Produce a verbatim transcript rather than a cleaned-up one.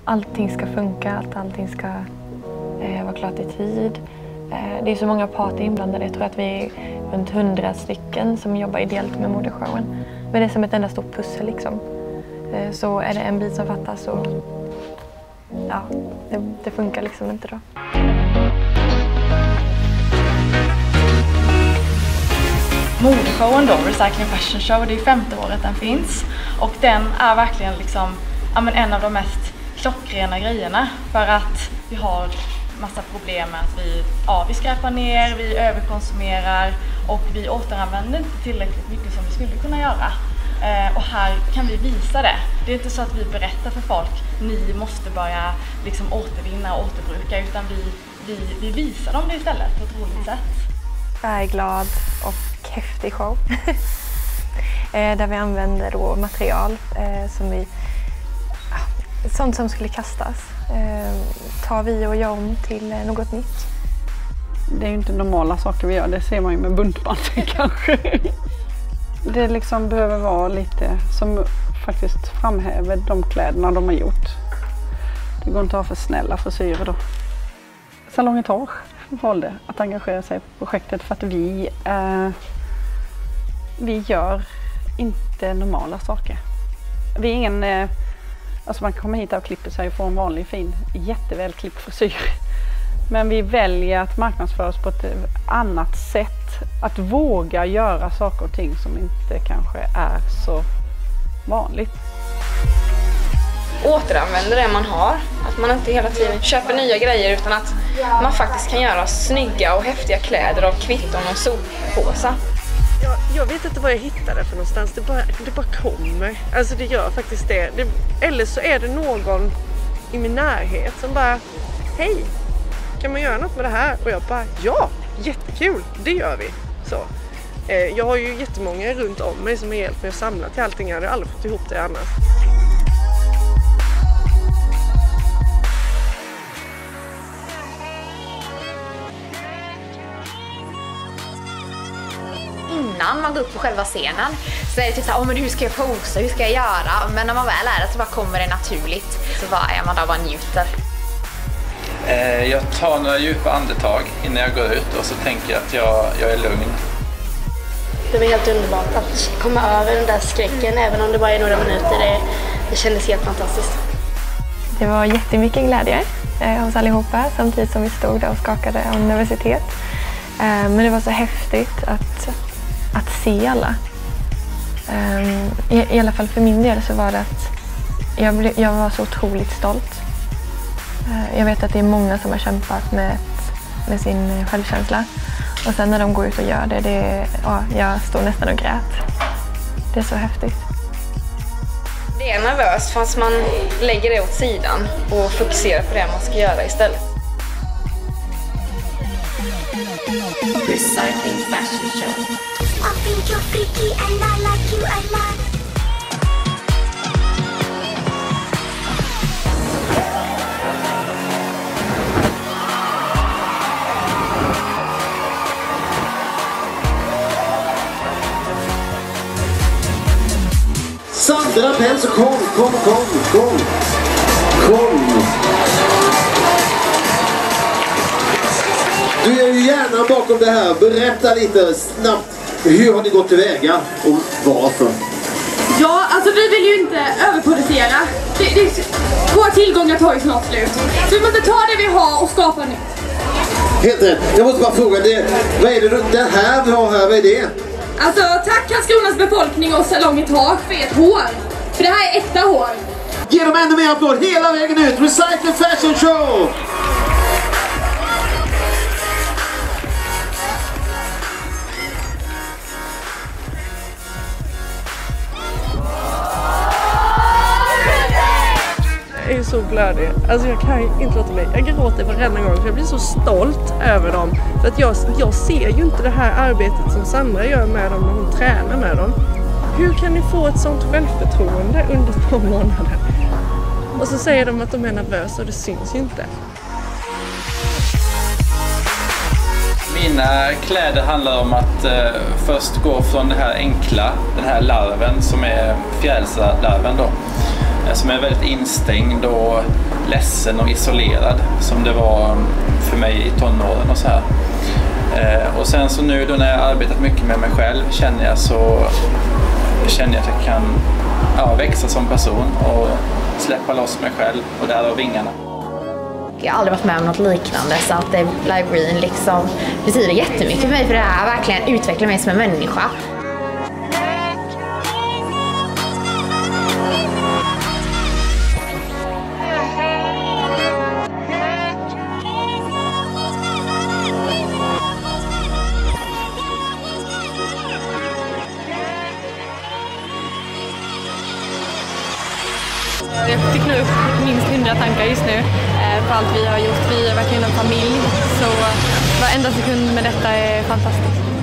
allting ska funka, att allting ska eh, vara klart i tid. Eh, det är så många parter inblandade. Jag tror att vi är runt hundra stycken som jobbar ideellt med modeshowen. Men det är som ett enda stort pussel liksom. Eh, så är det en bit som fattas så ja, det, det funkar liksom inte då. Modeshowen då, Recycling Fashion Show, det är femte året den finns. Och den är verkligen liksom, ja, men en av de mest klockrena grejerna. För att vi har massa problem med att vi, ja, vi skräpar ner, vi överkonsumerar och vi återanvänder inte tillräckligt mycket som vi skulle kunna göra. Eh, och här kan vi visa det. Det är inte så att vi berättar för folk, ni måste börja liksom återvinna och återbruka, utan vi, vi, vi visar dem det istället på ett roligt sätt. Färgglad och häftig show. eh, där vi använder då material eh, som vi, sånt som skulle kastas. Eh, tar vi och gör om till eh, något nytt. Det är ju inte normala saker vi gör, det ser man ju med buntbandet kanske. Det liksom behöver vara lite som faktiskt framhäver de kläderna de har gjort. Det går inte att ha för snälla frisyrer då. Salongetage valde att engagera sig på projektet för att vi, eh, vi gör inte normala saker. Vi är ingen, eh, alltså man kan komma hit och klippa sig och få en vanlig fin, jätteväl klippt frisyr. Men vi väljer att marknadsföra oss på ett annat sätt. Att våga göra saker och ting som inte kanske är så vanligt. Återanvänder det man har. Att man inte hela tiden köper nya grejer utan att man faktiskt kan göra snygga och häftiga kläder av kvitton och soppåsar. Jag, jag vet inte vad jag hittade för någonstans. Det bara, det bara kommer. Alltså det gör faktiskt det. det. Eller så är det någon i min närhet som bara, hej, kan man göra något med det här? Och jag bara, ja, jättekul, det gör vi. Så. Eh, jag har ju jättemånga runt om mig som har hjälpt mig att samla till allting. Jag hade aldrig fått ihop det annars. Innan man går upp på själva scenen så är det typ såhär, oh, men hur ska jag posa, hur ska jag göra? Men när man väl är det så bara kommer det naturligt. Så bara, ja, man där bara njuter. Jag tar några djupa andetag innan jag går ut och så tänker jag att jag, jag är lugn. Det var helt underbart att komma över den där skräcken, även om det bara är några minuter. Det, det kändes helt fantastiskt. Det var jättemycket glädje eh, hos allihopa samtidigt som vi stod där och skakade av nervositet. Eh, men det var så häftigt att, att se alla. Eh, i, I alla fall för min del så var det att jag, blev, jag var så otroligt stolt. Jag vet att det är många som har kämpat med, med sin självkänsla. Och sen när de går ut och gör det, det ja, jag står nästan och grät. Det är så häftigt. Det är nervöst fast man lägger det åt sidan och fokuserar på det man ska göra istället. Recycling Fashion Show. I think you're freaky and I like you a lot. Sandra Pels, kom, kom, kom, kom, kom. Du är ju gärna bakom det här. Berätta lite snabbt. Hur har ni gått tillväga och varför? Ja, alltså vi vill ju inte överproducera. Det, det, våra tillgångar tar ju snart slut. Så vi måste ta det vi har och skapa nytt. Helt rätt. Jag måste bara fråga, det, vad är det det här vi har här? Vad är det? Alltså, tack Karlskronas befolkning och Salongetage för ert hår. För det här är äkta hår. Ge dem ännu mer applåd hela vägen ut. Recycling Fashion Show! Jag är så blödig. Alltså jag kan inte låta mig. Jag gråter varenda gång för jag blir så stolt över dem. För att jag, jag ser ju inte det här arbetet som Sandra gör med dem när hon tränar med dem. Hur kan ni få ett sånt självförtroende under två månader? Och så säger de att de är nervösa och det syns ju inte. Mina kläder handlar om att eh, först gå från det här enkla, den här larven som är fjärilslarven då. som är väldigt instängd och ledsen och isolerad som det var för mig i tonåren och så här. Och sen så nu då när jag arbetat mycket med mig själv känner jag så känner jag att jag kan ja, växa som person och släppa loss mig själv och därav vingarna. Jag har aldrig varit med om något liknande så att det, Live Green liksom betyder jättemycket för mig för det här verkligen utvecklar mig som en människa. Jag fick nu upp minst hundra tankar just nu för allt vi har gjort. Vi är verkligen en familj, så varenda sekund med detta är fantastiskt.